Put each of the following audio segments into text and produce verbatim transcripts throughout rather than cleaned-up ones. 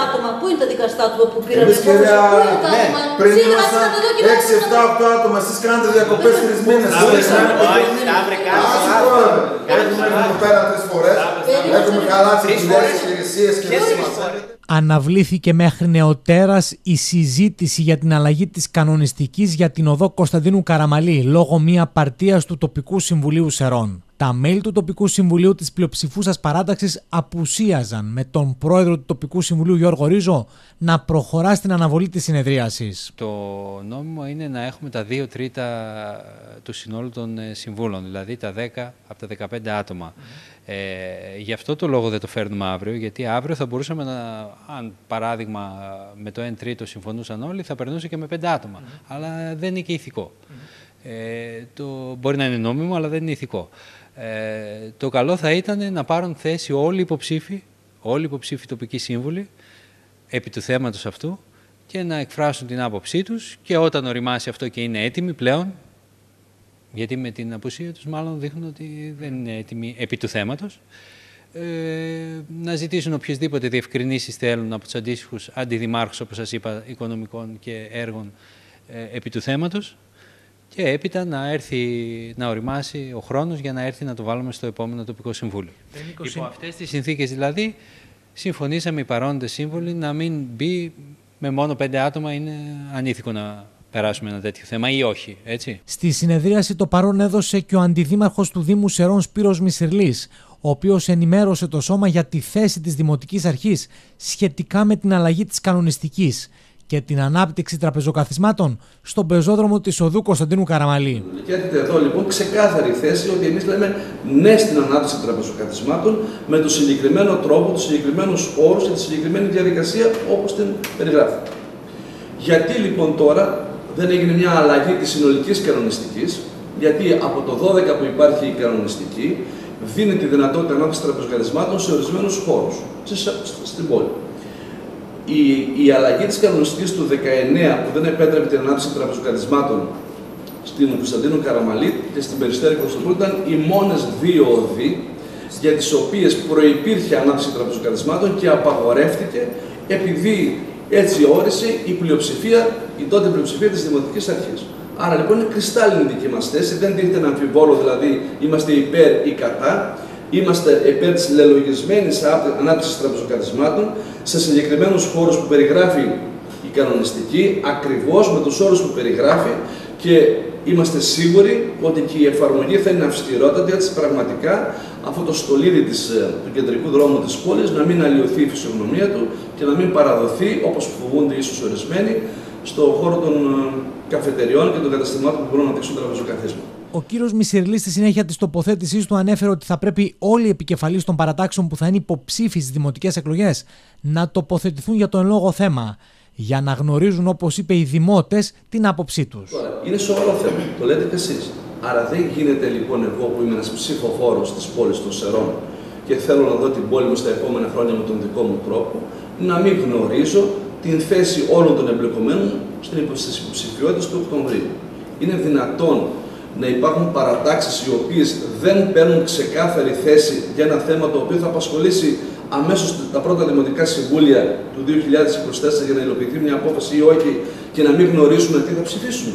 άτομα, πού είναι τα δικαστά άτομα που πήραν Εμείς, απόφαση, κυρία, πού είναι τα ναι, άτομα, πριν σήμερα ήμασταν ήσασταν εδώ και έξι εφτά οκτώ άτομα, εσείς κάνετε διακοπές τρεις μήνες. Έχουμε εδώ πέρα τρεις φορές, έχουμε χαλάσει δουλειές, υπηρεσίες και Αναβλήθηκε μέχρι νεοτέρας η συζήτηση για την αλλαγή της κανονιστικής για την οδό Κωνσταντίνου Καραμαλή λόγω μη απαρτίας του τοπικού συμβουλίου Σερών. Τα μέλη του τοπικού συμβουλίου της πλειοψηφούσας παράταξης απουσίαζαν με τον πρόεδρο του τοπικού συμβουλίου Γιώργο Ρίζο να προχωρά στην αναβολή της συνεδρίασης. Το νόμιμο είναι να έχουμε τα δύο τρίτα του συνόλου των συμβούλων, δηλαδή τα δέκα από τα δεκαπέντε άτομα. Mm. Ε, γι' αυτό το λόγο δεν το φέρνουμε αύριο, γιατί αύριο θα μπορούσαμε να, αν παράδειγμα με το ένα τρίτο συμφωνούσαν όλοι, θα περνούσε και με πέντε άτομα. Mm. Αλλά δεν είναι και ηθικό. Mm. Ε, το, μπορεί να είναι νόμιμο, αλλά δεν είναι ηθικό. Ε, το καλό θα ήταν να πάρουν θέση όλοι οι υποψήφοι, όλοι οι υποψήφοι τοπικοί σύμβουλοι, επί του θέματος αυτού και να εκφράσουν την άποψή τους και όταν οριμάσει αυτό και είναι έτοιμοι πλέον, γιατί με την απουσία τους μάλλον δείχνουν ότι δεν είναι έτοιμοι επί του θέματος, ε, να ζητήσουν οποιασδήποτε διευκρινήσεις θέλουν από τους αντίστοιχους αντιδημάρχους, όπως σας είπα, οικονομικών και έργων ε, επί του θέματος και έπειτα να έρθει να οριμάσει ο χρόνος για να έρθει να το βάλουμε στο επόμενο τοπικό συμβούλιο. Υπό αυτές τις συνθήκες δηλαδή, συμφωνήσαμε οι παρόντες σύμβουλοι να μην μπει με μόνο πέντε άτομα, είναι ανήθικο να περάσουμε ένα τέτοιο θέμα ή όχι, έτσι. Στη συνεδρίαση το παρόν έδωσε και ο αντιδήμαρχος του Δήμου Σερών Σπύρος Μισυρλής, ο οποίος ενημέρωσε το σώμα για τη θέση της Δημοτικής Αρχής σχετικά με την αλλαγή της κανονιστικής και την ανάπτυξη τραπεζοκαθισμάτων στον πεζόδρομο της οδού Κωνσταντίνου Καραμαλή. Και έρχεται εδώ λοιπόν ξεκάθαρη θέση ότι εμείς λέμε ναι στην ανάπτυξη τραπεζοκαθισμάτων με τον συγκεκριμένο τρόπο, τους συγκεκριμένους όρους και τη συγκεκριμένη διαδικασία όπως την περιγράφει. Γιατί λοιπόν τώρα δεν έγινε μια αλλαγή της συνολικής κανονιστικής, γιατί από το δώδεκα που υπάρχει η κανονιστική δίνει τη δυνατότητα ανάπτυξης τραπεζοκαθισμάτων σε ορισμένους χώρους στην πόλη. Η, η αλλαγή της κανονιστικής του δεκαεννέα που δεν επέτρεπε την ανάπτυξη τραπεζοκαθισμάτων στην Κωνσταντίνου Καραμαλή και στην Περιστέρη Κωνσταντινούπολη ήταν οι μόνες δύο οδοί για τις οποίες προϋπήρχε ανάπτυξη τραπεζοκαθισμάτων και απαγορεύτηκε επειδή έτσι όρισε η πλειοψηφία, η τότε πλειοψηφία της Δημοτικής Αρχής. Άρα λοιπόν είναι κρυστάλλινη δική μας θέση, δεν τίθεται να αμφιβόλο δηλαδή είμαστε υπέρ ή κατά. Είμαστε υπέρ της λελογισμένης ανάπτυξης τραπεζοκαθισμάτων σε συγκεκριμένους χώρους που περιγράφει η κανονιστική, ακριβώς με τους όρους που περιγράφει και είμαστε σίγουροι ότι και η εφαρμογή θα είναι αυστηρότατη, έτσι πραγματικά αυτό το στολίδι της, του κεντρικού δρόμου της πόλης να μην αλλοιωθεί η φυσιογνωμία του και να μην παραδοθεί, όπως φοβούνται ίσως ορισμένοι, στον χώρο των καφετεριών και των καταστημάτων που μπορούν να δείξουν τραπεζοκαθίσματα. Ο κύριος Μισυρλής στη συνέχεια της τοποθέτησής του ανέφερε ότι θα πρέπει όλοι οι επικεφαλείς των παρατάξεων που θα είναι υποψήφοι στις δημοτικές εκλογές να τοποθετηθούν για το εν λόγω θέμα, για να γνωρίζουν, όπως είπε, οι δημότες την άποψή τους. Τώρα, είναι σοβαρό θέμα, το λέτε και εσείς. Άρα δεν γίνεται λοιπόν εγώ που είμαι ένας ψηφοφόρος της πόλης των Σερών και θέλω να δω την πόλη μου στα επόμενα χρόνια με τον δικό μου τρόπο, να μην γνωρίζω την θέση όλων των εμπλεκομένων στις υποψηφιότητες του Οκτωβρίου. Είναι δυνατόν να υπάρχουν παρατάξεις οι οποίες δεν παίρνουν ξεκάθαρη θέση για ένα θέμα το οποίο θα απασχολήσει αμέσως τα πρώτα δημοτικά συμβούλια του δύο χιλιάδες είκοσι τέσσερα για να υλοποιηθεί μια απόφαση ή όχι και να μην γνωρίζουμε τι θα ψηφίσουμε.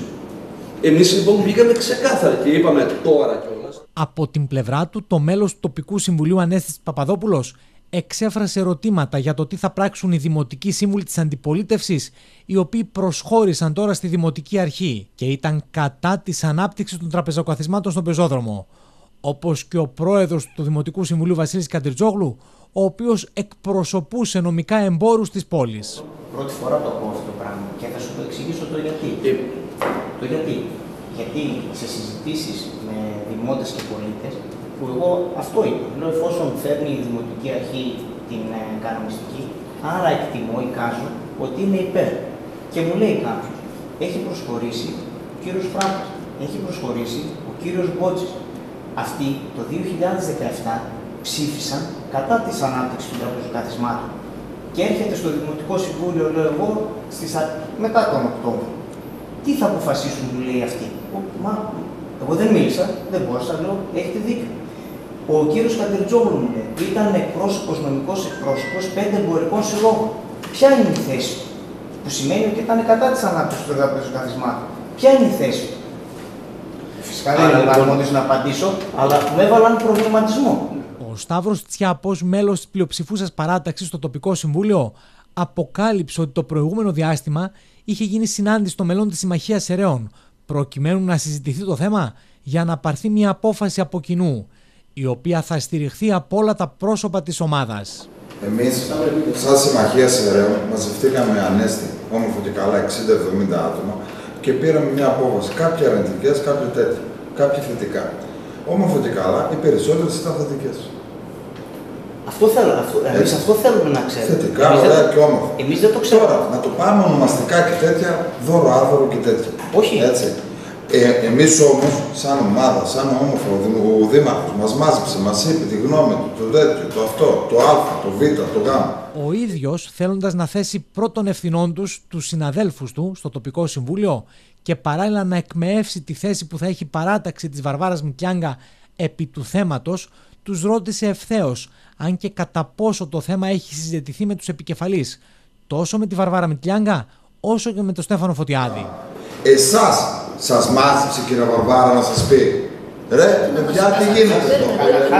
Εμείς λοιπόν βγήκαμε ξεκάθαρα και είπαμε τώρα κιόλας. Από την πλευρά του, το μέλος του τοπικού συμβουλίου Ανέστης Παπαδόπουλος εξέφρασε ερωτήματα για το τι θα πράξουν οι δημοτικοί σύμβουλοι της αντιπολίτευσης, οι οποίοι προσχώρησαν τώρα στη Δημοτική Αρχή και ήταν κατά της ανάπτυξης των τραπεζοκαθισμάτων στον πεζόδρομο. Όπως και ο πρόεδρος του Δημοτικού Συμβουλίου Βασίλης Καντριτζόγλου, ο οποίος εκπροσωπούσε νομικά εμπόρους της πόλης. Πρώτη φορά το ακούω αυτό το πράγμα και θα σου το εξηγήσω το γιατί. Ε. Το γιατί. Γιατί σε συζητήσεις με δημότες και πολίτες, που εγώ αυτό είπα, λέω εφόσον φέρνει η Δημοτική Αρχή την ε, κανονιστική, άρα εκτιμώ, εικάζω, ότι είναι υπέρ. Και μου λέει κάποιος, έχει προσχωρήσει ο κύριος Φράκας, έχει προσχωρήσει ο κύριος Μπότσης. Αυτοί το δύο χιλιάδες δεκαεπτά ψήφισαν κατά της ανάπτυξης των τραπεζοκαθισμάτων. Και έρχεται στο Δημοτικό Συμβούλιο, λέω εγώ, στις, μετά τον Οκτώβριο. Τι θα αποφασίσουν, μου λέει αυτοί. Μα, εγώ δεν μίλησα, δεν μπόρεσα, λέω, έχετε δίκιο. Ο κύριος Καντριτζόγλου μου λέει, ήταν εκπρόσωπος, νομικός εκπρόσωπος πέντε εμπορικών συλλόγων. Ποια είναι η θέση του? Που σημαίνει ότι ήταν κατά της ανάπτυξης των τραπεζοκαθισμάτων. Ποια είναι η θέση του? Φυσικά δεν είμαι αρμόδιος να απαντήσω, αλλά μου έβαλαν προβληματισμό. Ο Σταύρος Τσιάπος, μέλος της πλειοψηφούσας παράταξης στο τοπικό συμβούλιο, αποκάλυψε ότι το προηγούμενο διάστημα είχε γίνει συνάντηση των μελών της Συμμαχίας Ερέων, προκειμένου να συζητηθεί το θέμα για να πάρθει μια απόφαση από κοινού, η οποία θα στηριχθεί από όλα τα πρόσωπα της ομάδας. Εμείς, σαν Συμμαχία Ερέων, μαζευτήκαμε ανέστη, όμορφο και καλά, εξήντα εβδομήντα άτομα και πήραμε μια απόφαση. Κάποια αρνητικές, κάποια τέτοια, κάποια θετικά. Όμορφο και καλά, οι περισσότερες ήταν θετικές. Αυτό, θέλω, αυτό, εμείς αυτό θέλουμε να ξέρουμε. Θετικά, εμείς ωραία δεν, και όμορφα. Εμείς δεν το ξέρουμε. Τώρα, να το πάμε ονομαστικά και τέτοια, δώρο, άδωρο και τέτοια. Όχι. Έτσι. Ε, εμείς όμως, σαν ομάδα, σαν όμορφο, ο Δήμαρχος μας μάζεψε, μας είπε τη γνώμη του, το τέτοιο, το αυτό, το Α, το Β, το Γ. Ο ίδιος, θέλοντας να θέσει πρώτων ευθυνών τους τους συναδέλφους του στο τοπικό συμβούλιο και παράλληλα να εκμεεύσει τη θέση που θα έχει παράταξη της Βαρβάρας Μητλιάγκα επί του θέματος, τους ρώτησε ευθέως αν και κατά πόσο το θέμα έχει συζητηθεί με τους επικεφαλείς, τόσο με τη Βαρβάρα Μητλιάγκα όσο και με τον Στέφανο Φωτιάδη. Εσάς σας μάθησε, κύριε Βαρβάρα, να σας πει. Ρε, με πια τι γίνεται εδώ.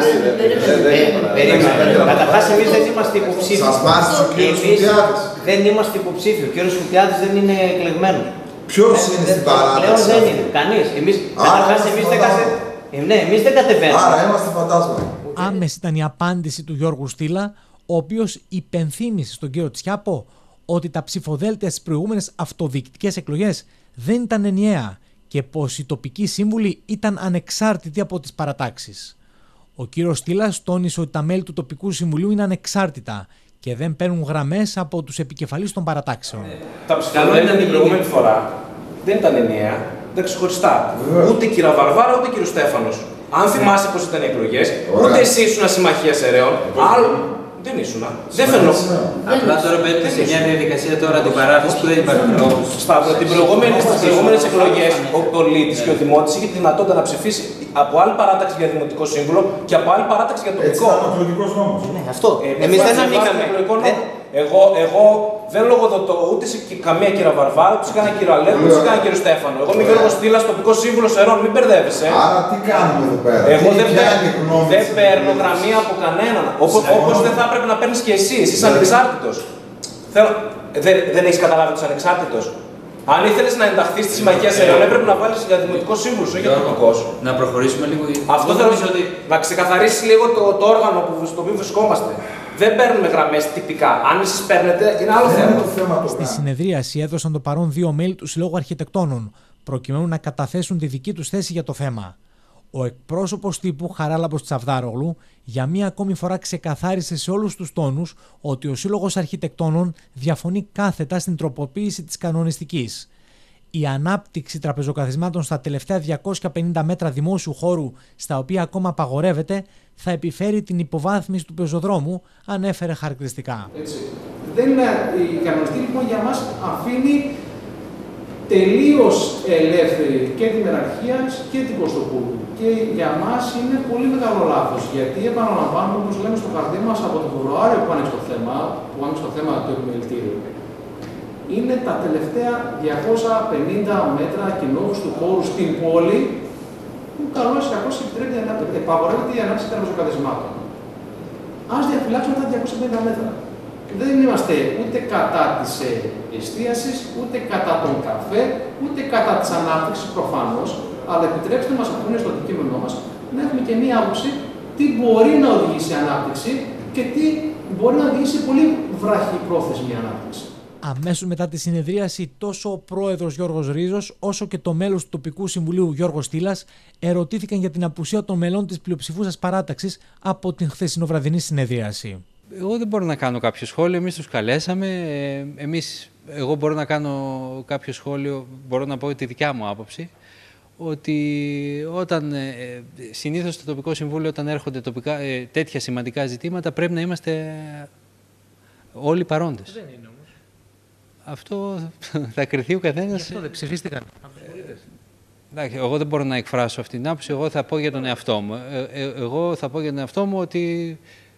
Καταρχάς, εμείς δεν είμαστε υποψήφιοι. Σας μάθησε ο κύριος Φωτιάδης. Δεν είμαστε υποψήφιοι. Ο κύριος Φωτιάδης δεν είναι εκλεγμένος. Ποιος είναι στην παράταξη? Πλέον δεν είναι. Κανείς. Εμείς, καταρχάς, εμείς δεν κατε... ναι, εμείς δεν κατεβαίνουμε. Άρα είμαστε φαντάσματα. Άμεση ήταν η απάντηση του Γιώργου Στήλα, ο οποίος υπενθύμησε στον κύριο Τσιάπο ότι τα ψηφοδέλτια στις προηγούμενες αυτοδιοικητικές εκλογές δεν ήταν ενιαία και πως οι τοπικοί σύμβουλοι ήταν ανεξάρτητοι από τις παρατάξεις. Ο κύριος Στήλας τόνισε ότι τα μέλη του τοπικού συμβουλίου είναι ανεξάρτητα και δεν παίρνουν γραμμές από τους επικεφαλείς των παρατάξεων. Τα ψηφοδέλτια την προηγούμενη φορά δεν ήταν ενιαία, ήταν ξεχωριστά. Ούτε κύριο Βαρβάρα ούτε κύριο Στέφανος. Αν θυμάσαι πως ήταν οι εκλογές, ούτε εσύ ήσουν Συμμαχία Ερέων, άλλο δεν ήσουν. Δεν φαινόταν. Απλά τώρα μπαίνετε σε μια διαδικασία τώρα την παράθεση που δεν υπάρχει λόγος. Σταύρο, τις προηγούμενες εκλογές ο πολίτης και ο δημότης είχε τη δυνατότητα να ψηφίσει από άλλη παράταξη για δημοτικό σύμβουλο και από άλλη παράταξη για τοπικό. Έτσι ήταν ο εκλογικός νόμος. Ναι, αυτό. Εμείς δεν ανήκαμε. Εγώ, εγώ δεν λογοδοτώ ούτε σε καμία κύρα Βαρβάρα, ούτε σε κανένα κύριο Αλέκο, ούτε σε κανένα κύριο Στέφανο. Εγώ είμαι Γιώργος Στήλας, τοπικό σύμβουλο Ερών, μην μπερδεύεσαι. Άρα τι κάνουμε εδώ πέρα? Εγώ δεν, δεν παίρνω γραμμή από κανέναν. Όπως δεν θα έπρεπε να παίρνεις και εσύ, εσύ είσαι ανεξάρτητος. Θέλω... Δεν, δεν έχεις καταλάβει ότι είσαι ανεξάρτητος. Αν ήθελες να ενταχθείς στη Συμμαχία Ερών, έπρεπε να βάλεις για δημοτικό σύμβουλο, όχι για τοπικό. Να προχωρήσουμε λίγο. Αυτό θέλω ότι... να ξεκαθαρίσεις λίγο το, το όργανο που, στο οποίο βρισκόμαστε. Δεν παίρνουμε γραμμές τυπικά. Αν εσείς παίρνετε, είναι άλλο θέμα. θέμα. Στη συνεδρίαση έδωσαν το παρόν δύο μέλη του Συλλόγου Αρχιτεκτόνων, προκειμένου να καταθέσουν τη δική τους θέση για το θέμα. Ο εκπρόσωπος τύπου Χαράλαμπος Τσαβδάρογλου για μία ακόμη φορά ξεκαθάρισε σε όλους τους τόνους ότι ο Σύλλογος Αρχιτεκτόνων διαφωνεί κάθετα στην τροποποίηση της κανονιστικής. Η ανάπτυξη τραπεζοκαθισμάτων στα τελευταία διακόσια πενήντα μέτρα δημόσιου χώρου, στα οποία ακόμα απαγορεύεται, θα επιφέρει την υποβάθμιση του πεζοδρόμου, ανέφερε χαρακτηριστικά. Έτσι. Δεν είναι, η κανονιστική λοιπόν για μας αφήνει τελείως ελεύθερη και την ιεραρχία και την Κωστοπούλου. Και για μας είναι πολύ μεγάλο λάθος, γιατί επαναλαμβάνουμε, όπως λέμε στο χαρτί μας, από τον Φεβρουάριο που άνοιξε το θέμα, που άνοιξε το θέμα του επιμελητήριου, είναι τα τελευταία διακόσια πενήντα μέτρα κοινόχρηστου χώρου στην πόλη, που καλώς ή κακώς επαγορεύεται η ανάπτυξη τραπεζοκαθισμάτων. Ας διαφυλάξουμε τα διακόσια πενήντα μέτρα. Δεν είμαστε ούτε κατά της εστίασης, ούτε κατά τον καφέ, ούτε κατά της ανάπτυξης προφανώς, αλλά επιτρέψτε μας, αφού είναι στο αντικείμενό μας, να έχουμε και μία άποψη τι μπορεί να οδηγήσει η ανάπτυξη και τι μπορεί να οδηγήσει πολύ βραχυπρόθεσμη ανάπτυξη. Αμέσως μετά τη συνεδρίαση, τόσο ο πρόεδρος Γιώργος Ρίζος, όσο και το μέλος του τοπικού συμβουλίου Γιώργος Στήλας ερωτήθηκαν για την απουσία των μελών της πλειοψηφούσας παράταξης από την χθεσινοβραδινή συνεδρίαση. Εγώ δεν μπορώ να κάνω κάποιο σχόλιο, εμείς τους καλέσαμε. Εμείς, εγώ μπορώ να κάνω κάποιο σχόλιο, μπορώ να πω τη δικιά μου άποψη, ότι όταν ε, συνήθως στο τοπικό συμβούλιο, όταν έρχονται τοπικά, ε, τέτοια σημαντικά ζητήματα, πρέπει να είμαστε όλοι παρόντες. Δεν είναι όμως. Αυτό θα κριθεί ο καθένας. Γι' αυτό δεν ψηφίστηκαν από τους πολίτες. Εντάξει, εγώ δεν μπορώ να εκφράσω αυτή την άποψη, εγώ θα πω για τον εαυτό μου. Ε, ε, εγώ θα πω για τον εαυτό μου ότι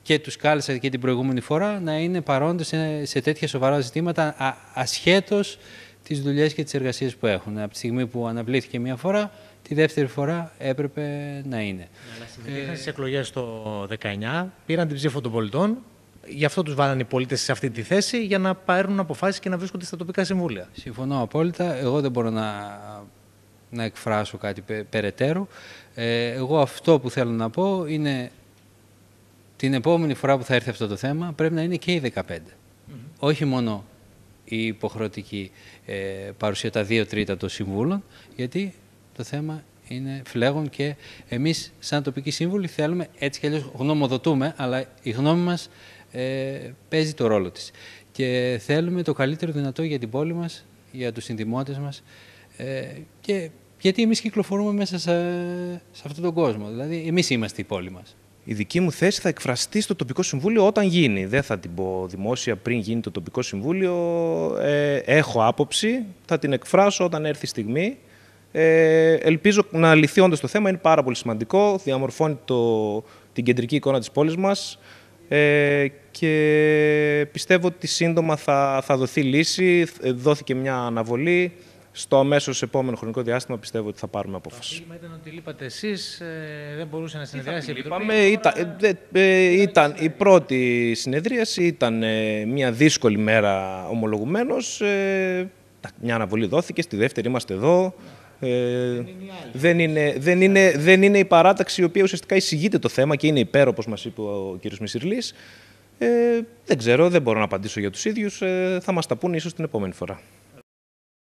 και τους κάλεσα και την προηγούμενη φορά να είναι παρόντες σε, σε τέτοια σοβαρά ζητήματα α, ασχέτως τις δουλειές και τις εργασίες που έχουν. Από τη στιγμή που αναβλήθηκε μία φορά, τη δεύτερη φορά έπρεπε να είναι. Αλλά συμμετείχαν στις εκλογές το δεκαεννιά, πήραν την ψήφο των πολιτών, γι' αυτό τους βάλανε οι πολίτες σε αυτή τη θέση για να πάρουν αποφάσεις και να βρίσκονται στα τοπικά συμβούλια. Συμφωνώ απόλυτα. Εγώ δεν μπορώ να, να εκφράσω κάτι πε, περαιτέρω. Ε, εγώ αυτό που θέλω να πω είναι την επόμενη φορά που θα έρθει αυτό το θέμα πρέπει να είναι και οι δεκαπέντε. Mm-hmm. Όχι μόνο η υποχρεωτική ε, παρουσία τα δύο τρίτα των συμβούλων, γιατί το θέμα είναι φλέγον και εμείς σαν τοπικοί σύμβουλοι θέλουμε, έτσι κι αλλιώς γνωμοδοτούμε, αλλά η γνώμη μας ε, παίζει το ρόλο της. Και θέλουμε το καλύτερο δυνατό για την πόλη μας, για τους συνδημότες μας, ε, και γιατί εμείς κυκλοφορούμε μέσα σε, σε αυτόν τον κόσμο. Δηλαδή, εμείς είμαστε η πόλη μας. Η δική μου θέση θα εκφραστεί στο τοπικό συμβούλιο όταν γίνει. Δεν θα την πω δημόσια πριν γίνει το τοπικό συμβούλιο. Ε, έχω άποψη, θα την εκφράσω όταν έρθει η στιγμή. Ε, ελπίζω να λυθεί όντως το θέμα, είναι πάρα πολύ σημαντικό, διαμορφώνει το, την κεντρική εικόνα της πόλης μας ε, και πιστεύω ότι σύντομα θα, θα δοθεί λύση. Δόθηκε μια αναβολή. Στο αμέσως επόμενο χρονικό διάστημα πιστεύω ότι θα πάρουμε απόφαση. Το αφήγημα ήταν ότι λείπατε εσείς, ε, δεν μπορούσε να συνεδριάσει η Επιτροπή. Ήταν, ε, ε, ήταν, η πρώτη συνεδρίαση ήταν ε, μια δύσκολη μέρα ομολογουμένως. Ε, μια αναβολή δόθηκε, στη δεύτερη είμαστε εδώ. Ε, δεν, είναι, δεν, είναι, δεν είναι η παράταξη η οποία ουσιαστικά εισηγείται το θέμα και είναι υπέρ, όπως μας είπε ο κ. Μισυρλής. Ε, δεν ξέρω, δεν μπορώ να απαντήσω για τους ίδιους. Ε, θα μας τα πούνε ίσως την επόμενη φορά.